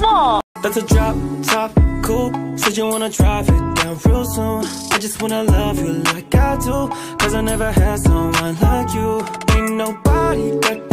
fall. That's a drop top cool. Said you wanna drive it down real soon. I just wanna love you like I do, cause I never had someone like you. Ain't nobody got